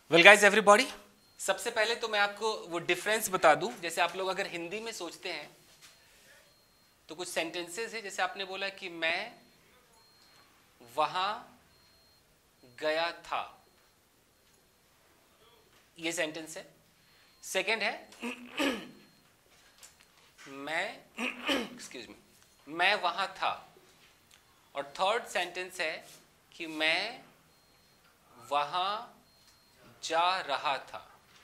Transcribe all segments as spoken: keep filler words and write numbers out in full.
Well guys everybody, सबसे पहले तो मैं आपको वो डिफरेंस बता दूं। जैसे आप लोग अगर हिंदी में सोचते हैं तो कुछ सेंटेंसेस है, जैसे आपने बोला कि मैं वहां गया था, ये सेंटेंस है। सेकंड है मैं एक्सक्यूज मी मैं वहां था, और थर्ड सेंटेंस है कि मैं वहां जा रहा था।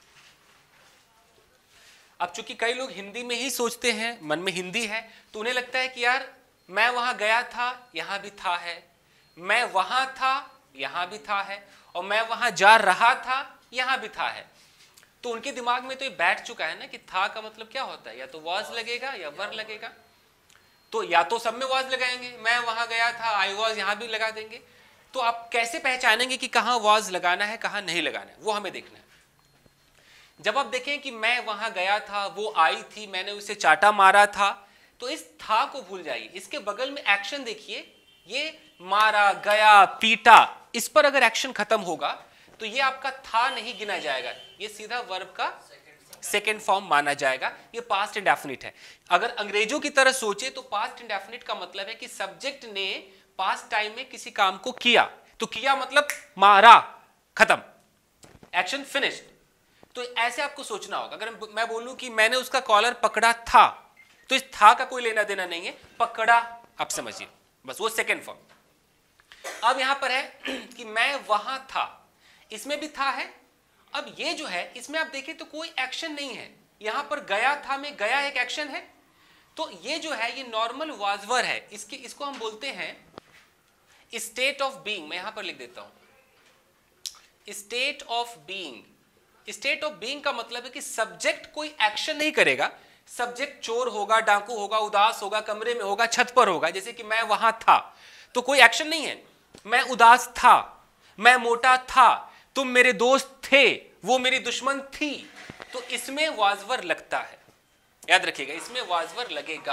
अब चूंकि कई लोग हिंदी में ही सोचते हैं, मन में हिंदी है, तो उन्हें लगता है कि यार मैं वहां गया था, यहां भी था है, मैं वहां था, यहां भी था है, और मैं वहां जा रहा था, यहां भी था है। तो उनके दिमाग में तो ये बैठ चुका है ना कि था का मतलब क्या होता है, या तो वाज लगेगा या वर लगेगा। तो या तो सब में वाज लगाएंगे, मैं वहां गया था, आई वाज, यहां भी लगा देंगे। तो आप कैसे पहचानेंगे कि कहां वाज लगाना है, कहां नहीं लगाना है, वो हमें देखना है। जब आप देखें कि मैं वहां गया था, वो आई थी, मैंने उसे चाटा मारा था, तो इस था को भूल जाइए। इसके बगल में एक्शन देखिए, ये मारा, गया, पीटा, इस पर अगर एक्शन खत्म होगा तो ये आपका था नहीं गिना जाएगा, ये सीधा वर्ब का सेकेंड फॉर्म माना जाएगा। ये पास्ट इंडेफिनिट है। अगर अंग्रेजों की तरह सोचे तो पास्ट इंडेफिनिट का मतलब है कि सब्जेक्ट ने पास्ट टाइम में किसी काम को किया, तो किया मतलब मारा, खत्म, एक्शन फिनिश्ड। तो ऐसे आपको सोचना होगा। अगर मैं बोलूं कि मैंने उसका कॉलर पकड़ा था, तो इस था का कोई लेना देना नहीं है, पकड़ा आप समझिए, बस वो सेकेंड फॉर्म। अब यहां पर है कि मैं वहां था, इसमें भी था है। अब ये जो है, इसमें आप देखें तो कोई एक्शन नहीं है। यहां पर गया था में गया एक एक्शन है, तो ये जो है ये नॉर्मल वाजवर है। इसके इसको हम बोलते हैं स्टेट ऑफ बीइंग। मैं यहां पर लिख देता हूं state of being. State of being का मतलब है कि सब्जेक्ट कोई एक्शन नहीं करेगा। सब्जेक्ट चोर होगा, डाकू होगा, उदास होगा, कमरे में होगा, छत पर होगा। जैसे कि मैं वहां था, तो कोई एक्शन नहीं है। मैं उदास था, मैं मोटा था, तुम मेरे दोस्त थे, वो मेरी दुश्मन थी, तो इसमें वाजवर लगता है। याद रखिएगा, इसमें वाजवर लगेगा,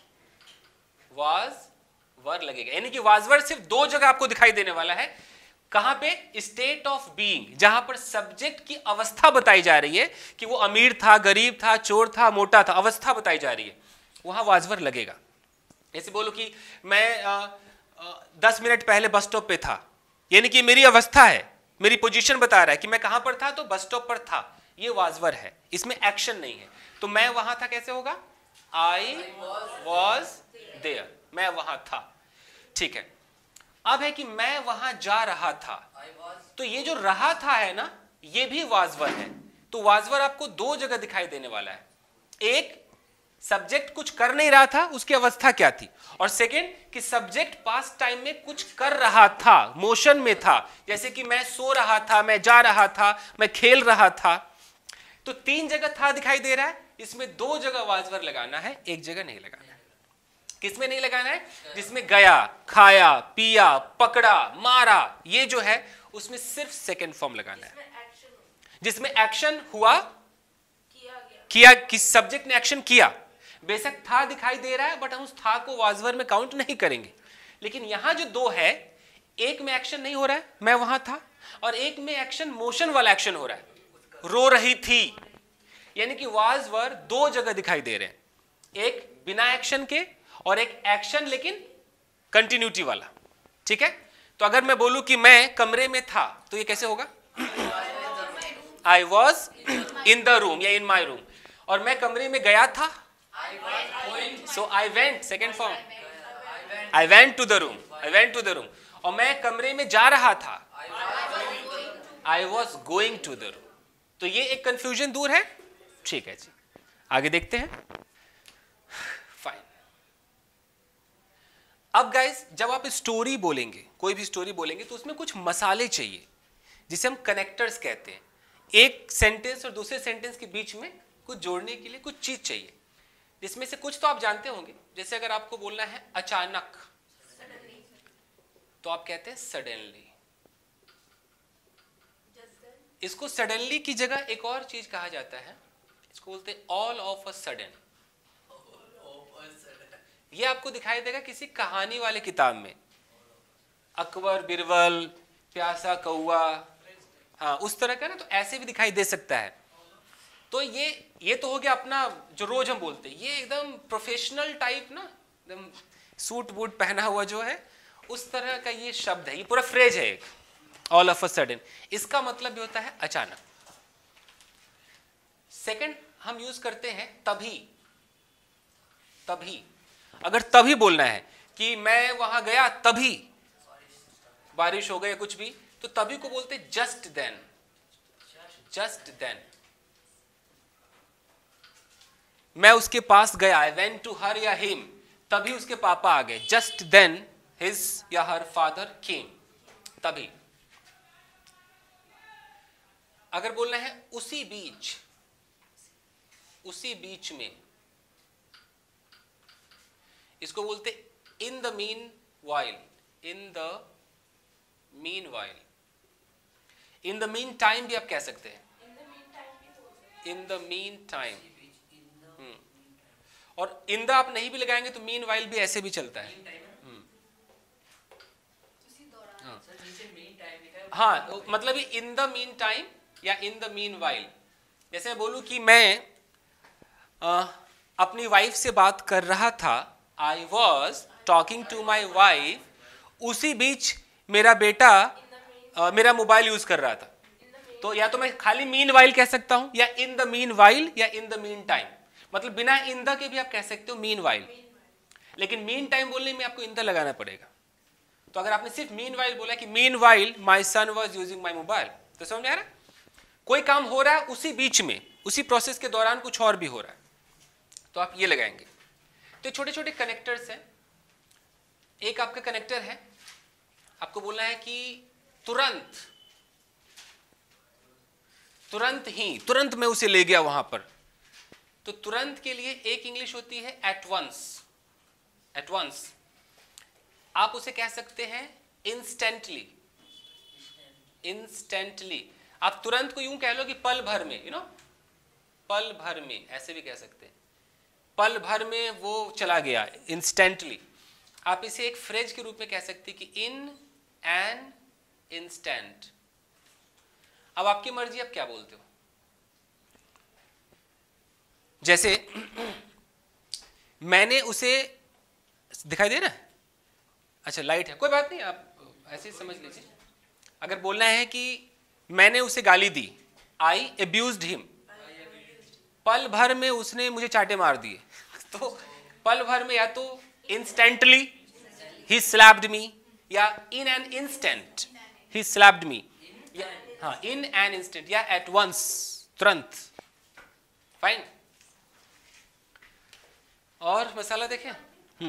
वाजवर लगेगा। यानी कि वाजवर सिर्फ दो जगह आपको दिखाई देने वाला है। कहां पे? स्टेट ऑफ बीइंग, जहां पर सब्जेक्ट की अवस्था बताई जा रही है कि वो अमीर था, गरीब था, चोर था, मोटा था, अवस्था बताई जा रही है, वहां वाजवर लगेगा। ऐसे बोलो कि मैं आ, आ, दस मिनट पहले बस स्टॉप पे था, यानी कि मेरी अवस्था है, मेरी पोजीशन बता रहा है कि मैं कहां पर था, तो बस स्टॉप पर था, ये वाजवर है, इसमें एक्शन नहीं है। तो मैं वहां था कैसे होगा? आई वॉज देयर, मैं वहां था। ठीक है। अब है कि मैं वहां जा रहा था, तो ये जो रहा था है ना, ये भी वाजवर है। तो वाजवर आपको दो जगह दिखाई देने वाला है। एक, सब्जेक्ट कुछ कर नहीं रहा था, उसकी अवस्था क्या थी, और सेकंड कि सब्जेक्ट पास्ट टाइम में कुछ कर रहा था, मोशन में था। जैसे कि मैं सो रहा था, मैं जा रहा था, मैं खेल रहा था। तो तीन जगह था दिखाई दे रहा है, इसमें दो जगह वाजवर लगाना है, एक जगह नहीं लगाना है। किसमें नहीं लगाना है? जिसमें गया, खाया, पिया, पकड़ा, मारा, ये जो है उसमें सिर्फ सेकेंड फॉर्म लगाना है। जिसमें एक्शन हुआ, किया, किस सब्जेक्ट ने एक्शन किया। बेशक था दिखाई दे रहा है, बट हम उस था को वाजवर में काउंट नहीं करेंगे। लेकिन यहां जो दो है, एक में एक्शन नहीं हो रहा है, मैं वहां था, और एक में एक्शन, मोशन वाला एक्शन हो रहा है, रो रही थी। यानी कि वाजवर दो जगह दिखाई दे रहे हैं, एक बिना एक्शन के और एक एक्शन लेकिन कंटिन्यूटी वाला। ठीक है। तो अगर मैं बोलूं कि मैं कमरे में था, तो ये कैसे होगा? I was in the room या इन माई रूम। और मैं कमरे में गया था, so I went, second form, I went to the room, I went to the room. और मैं कमरे में जा रहा था, I was going to the room. तो ये एक कंफ्यूजन दूर है। ठीक है जी, आगे देखते हैं। फाइन। अब गाइस, जब आप स्टोरी बोलेंगे, कोई भी स्टोरी बोलेंगे, तो उसमें कुछ मसाले चाहिए, जिसे हम कनेक्टर्स कहते हैं। एक सेंटेंस और दूसरे सेंटेंस के बीच में कुछ जोड़ने के लिए कुछ चीज चाहिए, जिसमें से कुछ तो आप जानते होंगे। जैसे अगर आपको बोलना है अचानक, तो आप कहते हैं सडनली। इसको सडनली की जगह एक और चीज कहा जाता है, इसको बोलते हैं ऑल ऑफ अ सडन। ये आपको दिखाई देगा किसी कहानी वाले किताब में, अकबर बिरबल, प्यासा कौआ, हाँ उस तरह का ना, तो ऐसे भी दिखाई दे सकता है। तो ये ये तो हो गया अपना जो रोज हम बोलते हैं, ये एकदम प्रोफेशनल टाइप ना, एकदम सूट बूट पहना हुआ जो है उस तरह का ये शब्द है, ये पूरा फ्रेज है एक, ऑल ऑफ अ सडन। इसका मतलब भी होता है अचानक। सेकंड हम यूज करते हैं तभी। तभी अगर तभी बोलना है कि मैं वहां गया तभी बारिश हो गई कुछ भी, तो तभी को बोलते जस्ट देन। जस्ट देन मैं उसके पास गया, आई वेंट टू हर या हिम, तभी उसके पापा आ गए। जस्ट देन हिज या हर फादर केम, तभी। अगर बोलना है उसी बीच, उसी बीच में, इसको बोलते in the meanwhile. In the meanwhile, in the meantime भी आप कह सकते हैं, इन द मीन टाइम। और इन द आप नहीं भी लगाएंगे तो मीन वाइल भी ऐसे भी चलता है। हाँ, हाँ मतलब इन द मीन टाइम या इन द मीन वाइल। जैसे मैं बोलूं कि मैं आ, अपनी वाइफ से बात कर रहा था, I was talking to my wife, उसी बीच मेरा बेटा आ, मेरा मोबाइल यूज कर रहा था। तो या तो मैं खाली मीन वाइल कह सकता हूं, या इन द मीन वाइल, या इन द मीन टाइम। मतलब बिना इन द के भी आप कह सकते हो मीन वाइल, लेकिन मीन टाइम बोलने में आपको इन द लगाना पड़ेगा। तो अगर आपने सिर्फ मीन वाइल बोला कि meanwhile my son was using my mobile, तो समझ आ रहा है? कोई काम हो रहा है उसी बीच में, उसी प्रोसेस के दौरान कुछ और भी हो रहा है, तो आप ये लगाएंगे। तो छोटे छोटे कनेक्टर्स हैं। एक आपका कनेक्टर है, आपको बोलना है कि तुरंत, तुरंत ही, तुरंत मैं उसे ले गया वहां पर। तो तुरंत के लिए एक इंग्लिश होती है एट वंस। एट वंस आप उसे कह सकते हैं इंस्टेंटली। इंस्टेंटली आप तुरंत को यूं कह लो कि पल भर में, यू नो, पल भर में, ऐसे भी कह सकते हैं, पल भर में वो चला गया, इंस्टेंटली। आप इसे एक फ्रेज के रूप में कह सकते हैं कि इन एन इंस्टेंट। अब आपकी मर्जी, आप क्या बोलते हो। जैसे मैंने उसे, दिखाई दे रहा है? अच्छा लाइट है, कोई बात नहीं, आप ऐसे ही समझ लीजिए। अगर बोलना है कि मैंने उसे गाली दी, आई एब्यूज्ड हिम, पल भर में उसने मुझे चाटे मार दिए, तो पल भर में या तो इंस्टेंटली ही स्लैप्ड मी, या in an instant he slapped me, या हाँ इन एन इंस्टेंट, या एट वंस, तुरंत। फाइन। और मसाला देखें। हम्म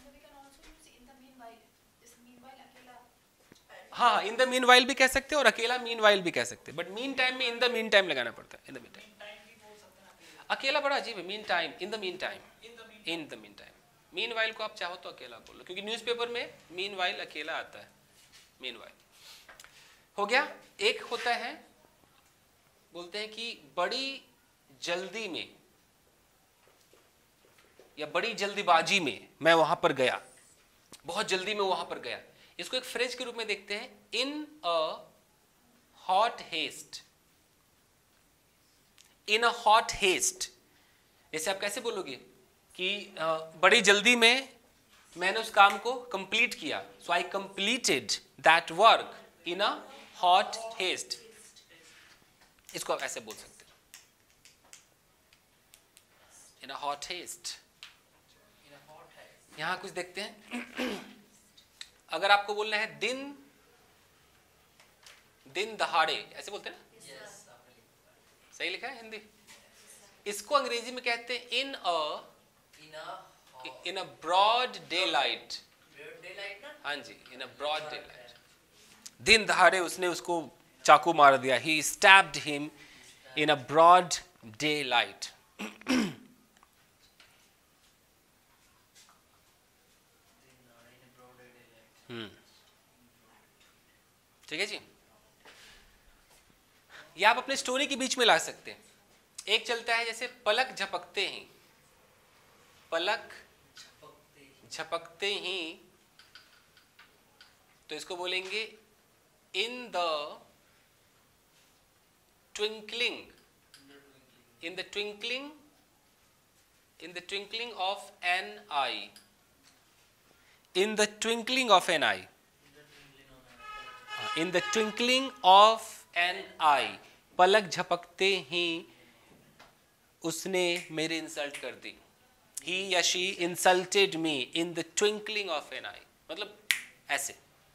हाँ, इन द मीन वाइल भी कह सकते हैं और अकेला मीन वाइल भी कह सकते हैं, बट मीन टाइम में इन द मीन टाइम लगाना पड़ता है। इन द मीन टाइम अकेला बड़ा अजीब है। Meantime, in the meantime, in the meantime. Meanwhile को आप चाहो तो अकेला बोलो, क्योंकि न्यूज़पेपर में मीन वाइल अकेला आता है। मीन वाइल हो गया। एक होता है, बोलते हैं कि बड़ी जल्दी में या बड़ी जल्दीबाजी में मैं वहां पर गया, बहुत जल्दी में वहां पर गया। इसको एक फ्रेज के रूप में देखते हैं, in a hot haste. In a hot haste, जैसे आप कैसे बोलोगे कि बड़ी जल्दी में मैंने उस काम को कंप्लीट किया, so I completed that work in a hot haste. इसको आप ऐसे बोल सकते हैं, इन अ हॉट हेस्ट। यहां कुछ देखते हैं। अगर आपको बोलना है दिन, दिन दहाड़े, ऐसे बोलते हैं ना? सही लिखा है हिंदी। इसको अंग्रेजी में कहते हैं in a in a broad daylight. हाँ जी, in a broad daylight. दिन दहाड़े उसने उसको चाकू मार दिया, he stabbed him in a broad daylight. हम्म ठीक है जी। ये आप अपने स्टोरी के बीच में ला सकते हैं। एक चलता है जैसे पलक झपकते ही, पलक झपकते ही, तो इसको बोलेंगे in the twinkling, in the twinkling, in the twinkling of an eye, in the twinkling of an eye, in the twinkling of an eye, पलक झपकते ही उसने मेरी इंसल्ट कर दी. He या she insulted me in the twinkling of an eye. मतलब ऐसे.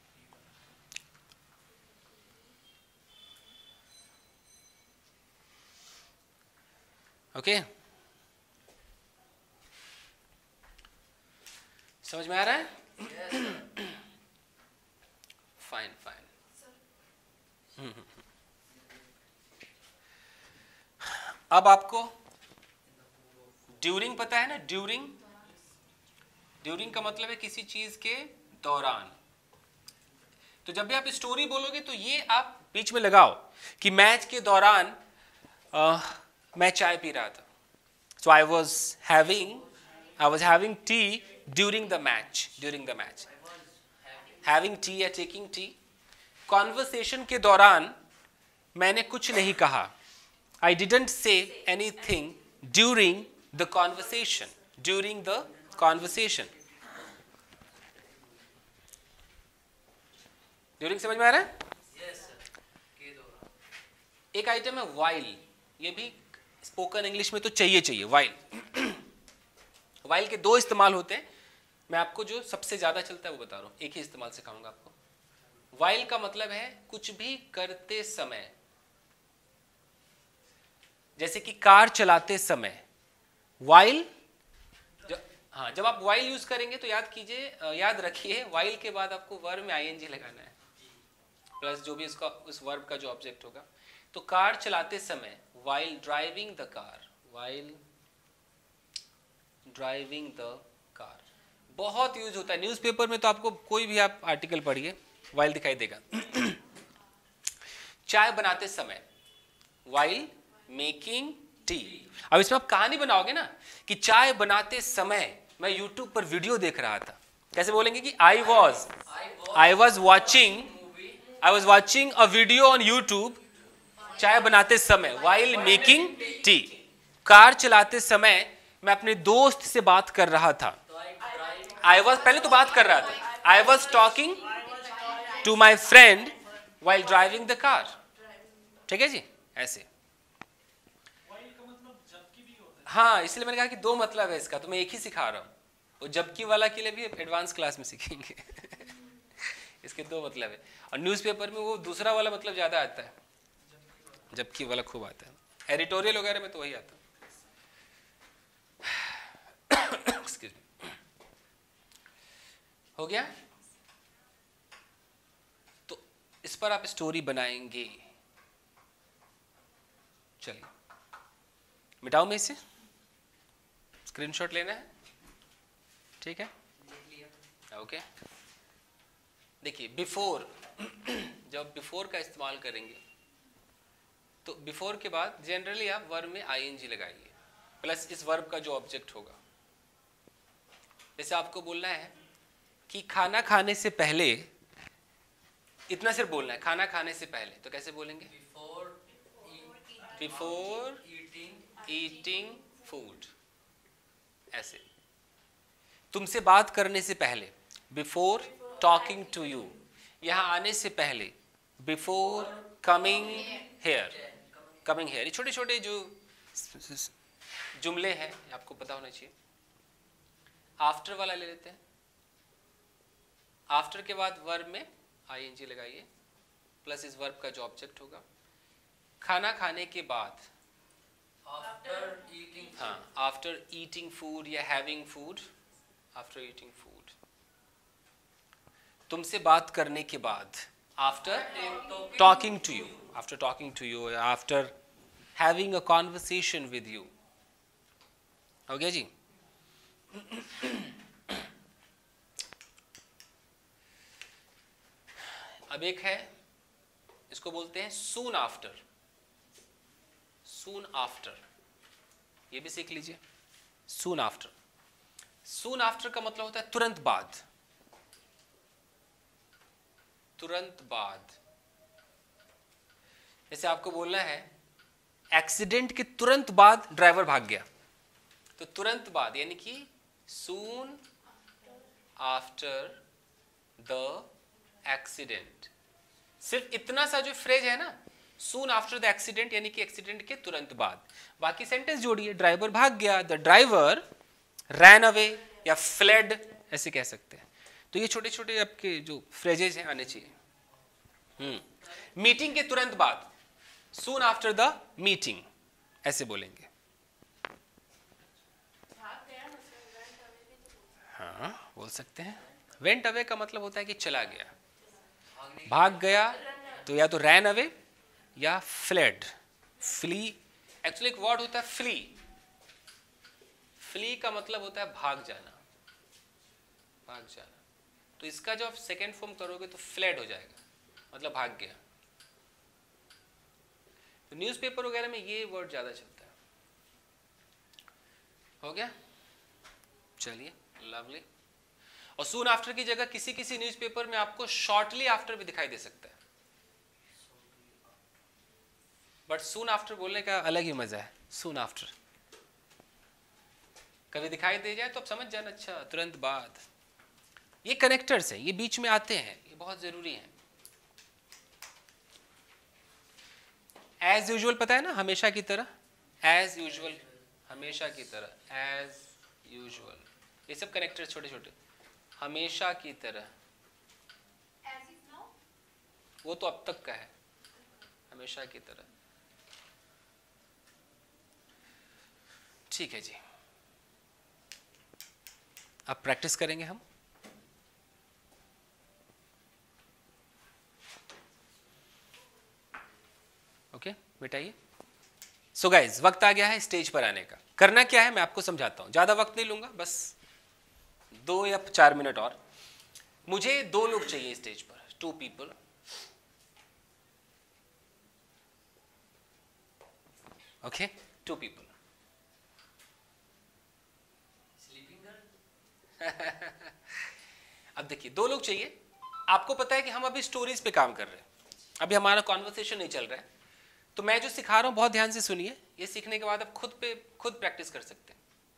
Okay okay? समझ में आ रहा है? Fine fine. अब आपको ड्यूरिंग पता है ना? ड्यूरिंग, ड्यूरिंग का मतलब है किसी चीज के दौरान. तो जब भी आप स्टोरी बोलोगे तो ये आप बीच में लगाओ कि मैच के दौरान आ, मैं चाय पी रहा था. So I was having I was having tea during the match. During the match having tea या टेकिंग टी. कॉन्वर्सेशन के दौरान मैंने कुछ नहीं कहा. I didn't say anything during the conversation. During the conversation. During समझ में आ रहा है? yes, एक आइटम है वाइल. ये भी स्पोकन इंग्लिश में तो चाहिए चाहिए वाइल. वाइल के दो इस्तेमाल होते हैं. मैं आपको जो सबसे ज्यादा चलता है वो बता रहा हूं. एक ही इस्तेमाल सिखाऊंगा आपको. वाइल का मतलब है कुछ भी करते समय. जैसे कि कार चलाते समय वाइल. जब हाँ जब आप वाइल यूज करेंगे तो याद कीजिए, याद रखिए वाइल के बाद आपको वर्ब में आईएनजी लगाना है प्लस जो भी इसका उस वर्ब का जो ऑब्जेक्ट होगा. तो कार चलाते समय while driving the car, while driving the car बहुत यूज होता है. न्यूज़पेपर में तो आपको कोई भी आप आर्टिकल पढ़िए while दिखाई देगा. चाय बनाते समय while making tea. अब इसमें आप कहानी बनाओगे ना कि चाय बनाते समय मैं यूट्यूब पर वीडियो देख रहा था. कैसे बोलेंगे कि I was I was watching I was watching a video on YouTube चाय बनाते समय while making tea. कार चलाते समय मैं अपने दोस्त से बात कर रहा था. I was पहले तो बात कर रहा था. I was talking to my friend while driving the car. ठीक है जी. ऐसे हाँ इसलिए मैंने कहा कि दो मतलब है इसका. तो मैं एक ही सिखा रहा हूँ. वो जबकि वाला के लिए भी एडवांस क्लास में सीखेंगे. इसके दो मतलब है. और न्यूज़पेपर में वो दूसरा वाला मतलब ज्यादा आता है. जबकि वाला खूब आता है. एडिटोरियल वगैरह में तो वही आता है. हो गया? तो इस पर आप स्टोरी बनाएंगे. चलिए मिटाओ मैं इसे. स्क्रीनशॉट लेना है. ठीक है ओके. देखिए बिफोर, जब बिफोर का इस्तेमाल करेंगे तो बिफोर के बाद जनरली आप वर्ब में आईएनजी लगाइए प्लस इस वर्ब का जो ऑब्जेक्ट होगा. जैसे आपको बोलना है कि खाना खाने से पहले, इतना सिर्फ बोलना है खाना खाने से पहले. तो कैसे बोलेंगे? Before eating food. ऐसे. तुमसे बात करने से पहले बिफोर टॉकिंग टू यू. यहां आने से पहले before coming here. Coming here. ये छोटे छोटे जो जुमले हैं आपको पता होना चाहिए. आफ्टर वाला ले लेते हैं. आफ्टर के बाद वर्ब में आईएनजी लगाइए प्लस इस वर्ब का जो ऑब्जेक्ट होगा. खाना खाने के बाद आफ्टर ईटिंग. हाँ आफ्टर ईटिंग फूड या having food. After eating food. तुमसे बात करने के बाद after talking to you. After talking to you, after having a conversation with you. हो गया जी. अब एक है, इसको बोलते हैं soon after. Soon after. ये भी सीख लीजिए. Soon after. Soon after का मतलब होता है तुरंत बाद. तुरंत बाद. जैसे आपको बोलना है एक्सीडेंट के तुरंत बाद ड्राइवर भाग गया, तो तुरंत बाद यानी कि सून आफ्टर द एक्सीडेंट, सिर्फ इतना सा जो फ्रेज है ना, सून आफ्टर द एक्सीडेंट यानी कि एक्सीडेंट के तुरंत बाद, बाकी सेंटेंस जोड़िए, ड्राइवर भाग गया, द ड्राइवर रैन अवे या फ्लेड ऐसे कह सकते हैं। तो ये छोटे छोटे आपके जो फ्रेजेज हैं आने चाहिए। हम्म मीटिंग के तुरंत बाद, सून आफ्टर द मीटिंग ऐसे बोलेंगे। हाँ बोल सकते हैं। वेंट अवे का मतलब होता है कि चला गया, भाग गया, तो या तो रैन अवे या फ्लेड, फ्ली, एक्चुअली एक वर्ड होता है फ्ली, फ्ली का मतलब होता है भाग जाना, भाग जाना, तो इसका जब आप सेकेंड फॉर्म करोगे तो फ्लेड हो जाएगा, मतलब भाग गया। तो न्यूज़पेपर वगैरह में ये वर्ड ज्यादा चलता है। हो गया, चलिए लवली। और सून आफ्टर की जगह किसी किसी न्यूज़पेपर में आपको शॉर्टली आफ्टर भी दिखाई दे सकता है, बट सून आफ्टर बोलने का अलग ही मजा है। सून आफ्टर कभी दिखाई दे जाए तो आप समझ जाना, अच्छा तुरंत बाद। ये कनेक्टर्स हैं, ये बीच में आते हैं, ये बहुत जरूरी है। एज यूजुअल पता है ना, हमेशा की तरह, एज यूजुअल, हमेशा की तरह, एज यूजुअल, ये सब कनेक्टर छोटे छोटे, हमेशा की तरह, वो तो अब तक का है, हमेशा की तरह। ठीक है जी, अब प्रैक्टिस करेंगे हम। ओके बेटाइए। सो गाइज, वक्त आ गया है स्टेज पर आने का। करना क्या है मैं आपको समझाता हूं, ज्यादा वक्त नहीं लूंगा, बस दो या चार मिनट और। मुझे दो लोग चाहिए स्टेज पर, two people. Okay, two people. अब देखिए, दो लोग चाहिए। आपको पता है कि हम अभी स्टोरीज पे काम कर रहे हैं, अभी हमारा कॉन्वर्सेशन नहीं चल रहा है, तो मैं जो सिखा रहा हूं बहुत ध्यान से सुनिए। ये सीखने के बाद आप खुद पे खुद प्रैक्टिस कर सकते हैं।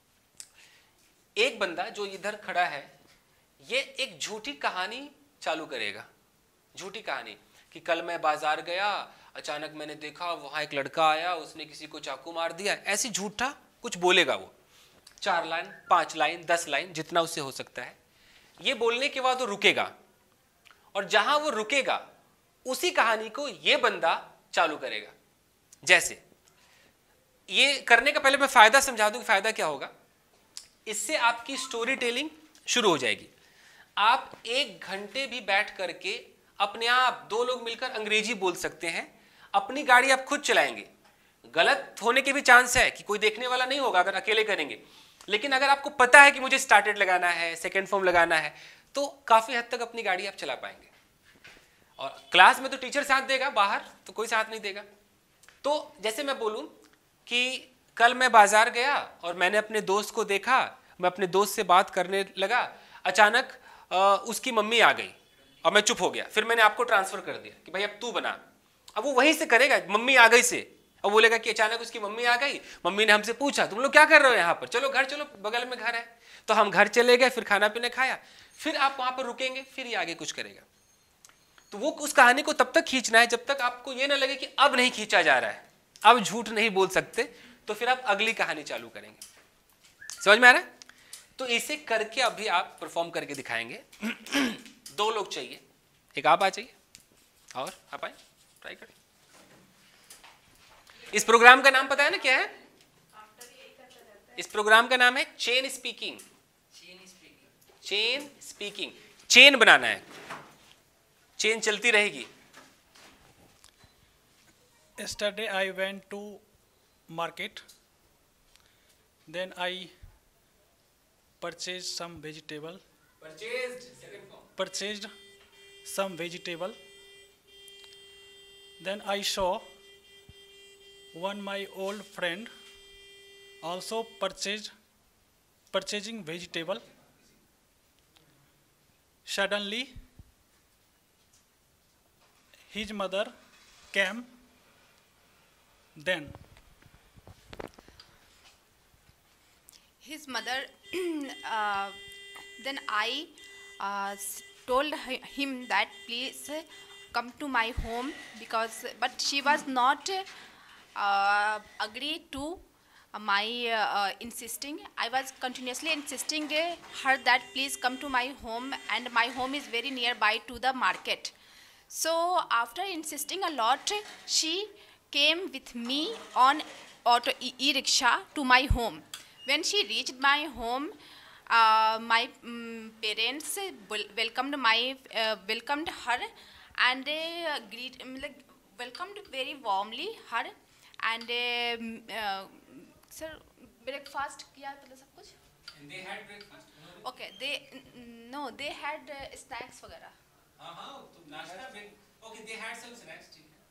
एक बंदा जो इधर खड़ा है, ये एक झूठी कहानी चालू करेगा, झूठी कहानी कि कल मैं बाजार गया, अचानक मैंने देखा वहां एक लड़का आया, उसने किसी को चाकू मार दिया, ऐसी झूठा कुछ बोलेगा वो। चार लाइन, पांच लाइन, दस लाइन, जितना उससे हो सकता है। ये बोलने के बाद वो रुकेगा, और जहां वो रुकेगा उसी कहानी को ये बंदा चालू करेगा। जैसे ये करने का पहले मैं फायदा समझा दूं कि फायदा क्या होगा। इससे आपकी स्टोरी टेलिंग शुरू हो जाएगी। आप एक घंटे भी बैठ करके अपने आप, दो लोग मिलकर अंग्रेजी बोल सकते हैं। अपनी गाड़ी आप खुद चलाएंगे, गलत होने के भी चांस है कि कोई देखने वाला नहीं होगा अगर अकेले करेंगे, लेकिन अगर आपको पता है कि मुझे स्टार्टेड लगाना है, सेकेंड फॉर्म लगाना है, तो काफी हद तक अपनी गाड़ी आप चला पाएंगे। और क्लास में तो टीचर साथ देगा, बाहर तो कोई साथ नहीं देगा। तो जैसे मैं बोलूं कि कल मैं बाजार गया और मैंने अपने दोस्त को देखा, मैं अपने दोस्त से बात करने लगा, अचानक आ, उसकी मम्मी आ गई और मैं चुप हो गया। फिर मैंने आपको ट्रांसफर कर दिया कि भाई अब तू बना। अब वो वहीं से करेगा, मम्मी आ गई से, और बोलेगा कि अचानक उसकी मम्मी आ गई, मम्मी ने हमसे पूछा तुम लोग क्या कर रहे हो यहाँ पर, चलो घर चलो, बगल में घर है। तो हम घर चले गए, फिर खाना पीना खाया, फिर आप वहां पर रुकेंगे, फिर ये आगे कुछ करेगा। तो वो उस कहानी को तब तक खींचना है जब तक आपको ये ना लगे कि अब नहीं खींचा जा रहा है, अब झूठ नहीं बोल सकते, तो फिर आप अगली कहानी चालू करेंगे। समझ में आ रहा है? तो इसे करके अभी आप परफॉर्म करके दिखाएंगे। दो लोग चाहिए, एक आप आ जाइए और आप आए, ट्राई करें। इस प्रोग्राम का नाम पता है ना क्या है? इस प्रोग्राम का नाम है chain speaking. Chain speaking, chain बनाना है, चेन चलती रहेगी। Yesterday I went to market. Then I purchased some vegetable. Purchased, second form. Purchased some vegetable. Then I saw one my old friend also purchased purchasing vegetable. Suddenly his mother came. Then his mother, uh, then I uh, s- told hi- him that please uh, come to my home, because but she was not uh, agreed to uh, my uh, uh, insisting. I was continuously insisting uh, her that please come to my home, and my home is very nearby to the market. So after insisting a lot, she came with me on auto e- e-rickshaw to my home. When she reached my home, uh, my mm parents wel- welcomed my uh, welcomed her, and uh, greet um, like, welcomed very warmly her, and uh, mm, uh, sir breakfast किया पहले सब कुछ. And they had breakfast? Okay, they n- no they had uh, snacks वगैरह. हाँ हाँ, तो नाश्ता break. Okay, they had some snacks. ठीक है.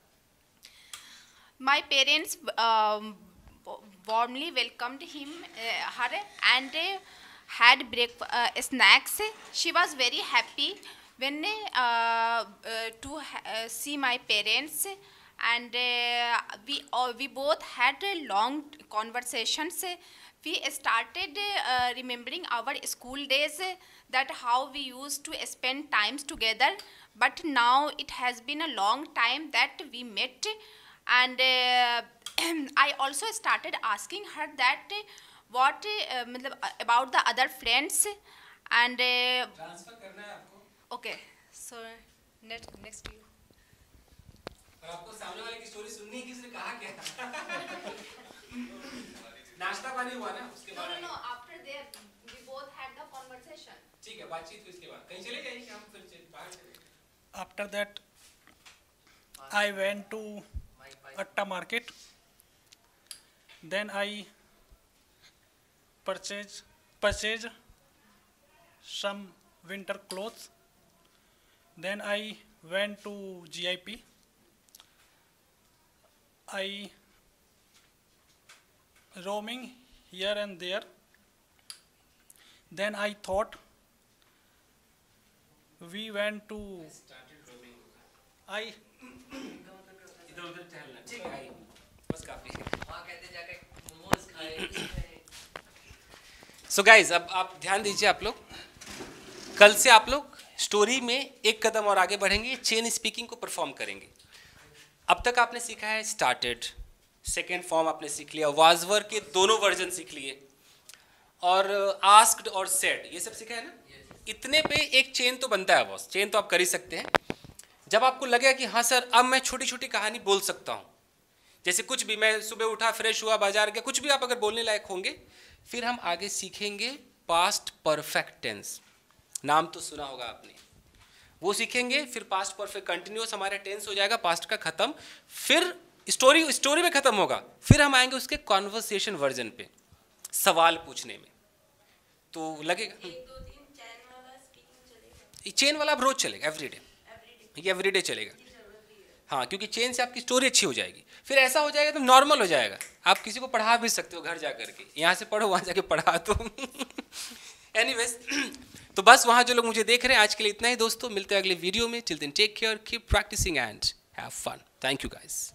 My parents um, warmly welcomed him, uh, her, and uh, had break uh, snacks. She was very happy when uh, uh, to ha- uh, see my parents, and uh, we uh, we both had uh, long conversations. We started uh, remembering our school days, uh, that how we used to spend times together. But now it has been a long time that we met, and uh, I also started asking her that uh, what uh, मतलब, uh, about the other friends, and uh, Transfer करना है आपको. okay, so next next you. और आपको सामने वाले की story सुननी है, किसने कहा क्या? नाश्ता पानी हुआ ना उसके No, बाद. no, no. After that, we both had the conversation. ठीक है, बातचीत हुई उसके बाद. कहीं चले गए कि हम फिर चल- बाहर चले? After that, I went to Atta market. Then I purchased purchased some winter clothes. Then I went to G I P. I roaming here and there. Then I thought we went to Started roaming. I इधर उधर टहलना. ठीक है, आई. बस काफी है. वहाँ कहते जाके मोमोज खाए. सो गाइज, अब आप ध्यान दीजिए. आप लोग कल से आप लोग स्टोरी में एक कदम और आगे बढ़ेंगे, चेन स्पीकिंग को परफॉर्म करेंगे. अब तक आपने सीखा है स्टार्टेड, सेकेंड फॉर्म आपने सीख लिया, वाजवर के दोनों वर्जन सीख लिए, और आस्क्ड और सेड ये सब सीखा है ना. इतने पे एक चेन तो बनता है बॉस. चेन तो आप कर ही सकते हैं. जब आपको लगेगा कि हाँ सर अब मैं छोटी छोटी कहानी बोल सकता हूँ, जैसे कुछ भी, मैं सुबह उठा, फ्रेश हुआ, बाजार गया, कुछ भी आप अगर बोलने लायक होंगे, फिर हम आगे सीखेंगे पास्ट परफेक्ट टेंस. नाम तो सुना होगा आपने, वो सीखेंगे. फिर पास्ट परफेक्ट कंटिन्यूअस हमारा टेंस हो जाएगा, पास्ट का खत्म. फिर स्टोरी स्टोरी में खत्म होगा. फिर हम आएंगे उसके कॉन्वर्सेशन वर्जन पे, सवाल पूछने में. तो लगेगा चेन वाला अब रोज चलेगा, एवरीडे. ये एवरीडे चलेगा. हाँ, क्योंकि चेन से आपकी स्टोरी अच्छी हो जाएगी. फिर ऐसा हो जाएगा तो नॉर्मल हो जाएगा. आप किसी को पढ़ा भी सकते हो घर जा करके. यहाँ से पढ़ो, वहाँ जाके पढ़ा दो. एनीवेज, तो बस वहाँ जो लोग मुझे देख रहे हैं, आज के लिए इतना ही दोस्तों. मिलते हैं अगले वीडियो में. Till then take care, keep practicing and have fun. Thank you guys.